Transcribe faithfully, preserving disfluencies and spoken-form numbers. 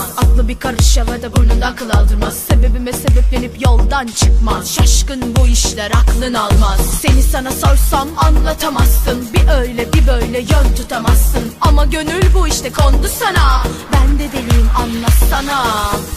almaz. Aklı bir karış havada, burnundan kıl aldırmaz. Sebebime sebeplenip yoldan çıkmaz. Şaşkın bu işler, aklın almaz. Seni sana sorsam anlatamazsın. Bir öyle bir böyle yön tutamazsın. Ama gönül bu işte kondu sana. Ben de deliyim, anlasana.